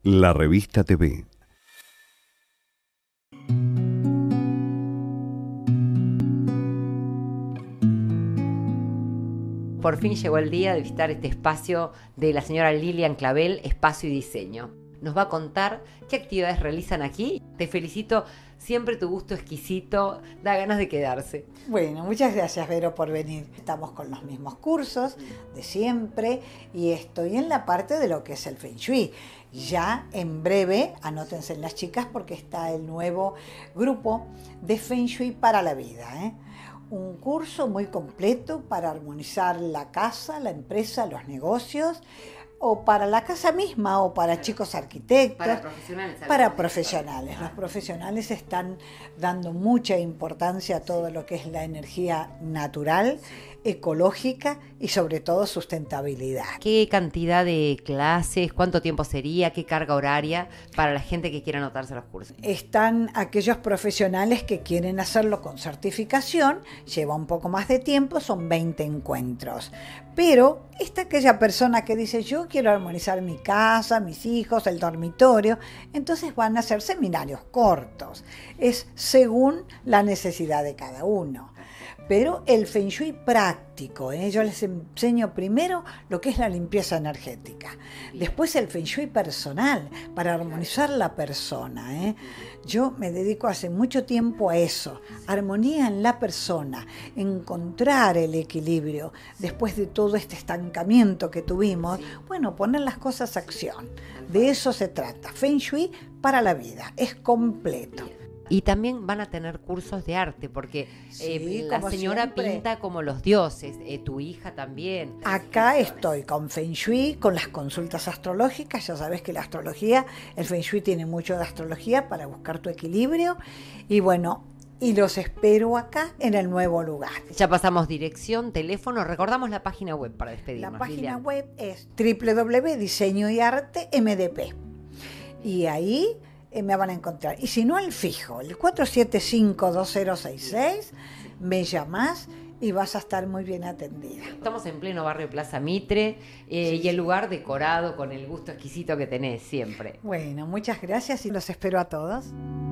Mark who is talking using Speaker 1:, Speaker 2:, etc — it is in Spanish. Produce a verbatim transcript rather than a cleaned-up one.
Speaker 1: La Revista T V.
Speaker 2: Por fin llegó el día de visitar este espacio de la señora Lilian Clavel, Espacio y Diseño. Nos va a contar qué actividades realizan aquí. Te felicito, siempre tu gusto exquisito, da ganas de quedarse.
Speaker 3: Bueno, muchas gracias, Vero, por venir. Estamos con los mismos cursos de siempre y estoy en la parte de lo que es el Feng Shui. Ya en breve, anótense las chicas porque está el nuevo grupo de Feng Shui para la vida, ¿eh? Un curso muy completo para armonizar la casa, la empresa, los negocios, o para la casa misma, o para chicos arquitectos.
Speaker 2: Para profesionales.
Speaker 3: Para profesionales. Los profesionales están dando mucha importancia a todo lo que es la energía natural, ecológica y sobre todo sustentabilidad.
Speaker 2: ¿Qué cantidad de clases, cuánto tiempo sería, qué carga horaria para la gente que quiera anotarse a los cursos?
Speaker 3: Están aquellos profesionales que quieren hacerlo con certificación, lleva un poco más de tiempo, son veinte encuentros. Pero está aquella persona que dice, yo quiero armonizar mi casa, mis hijos, el dormitorio, entonces van a hacer seminarios cortos. Es según la necesidad de cada uno. Pero el Feng Shui práctico, ¿eh? Yo les enseño primero lo que es la limpieza energética, después el Feng Shui personal, para armonizar la persona, ¿eh? Yo me dedico hace mucho tiempo a eso, armonía en la persona, encontrar el equilibrio, después de todo este estancamiento que tuvimos, bueno, poner las cosas a acción, de eso se trata, Feng Shui para la vida, es completo.
Speaker 2: Y también van a tener cursos de arte, porque
Speaker 3: sí,
Speaker 2: eh, la señora siempre pinta como los dioses, eh, tu hija también.
Speaker 3: Acá estoy con Feng Shui, con las consultas astrológicas, ya sabes que la astrología, el Feng Shui tiene mucho de astrología para buscar tu equilibrio, y bueno, y los espero acá en el nuevo lugar.
Speaker 2: Ya pasamos dirección, teléfono, recordamos la página web para despedirnos.
Speaker 3: La página
Speaker 2: Lilian.
Speaker 3: web es doble u doble u doble u punto diseño y arte eme de pe, y ahí me van a encontrar. Y si no, el fijo, el cuatro siete cinco, dos cero seis seis, me llamás y vas a estar muy bien atendida.
Speaker 2: Estamos en pleno barrio Plaza Mitre, eh,
Speaker 3: sí,
Speaker 2: y el lugar decorado con el gusto exquisito que tenés siempre.
Speaker 3: Bueno, muchas gracias y los espero a todos.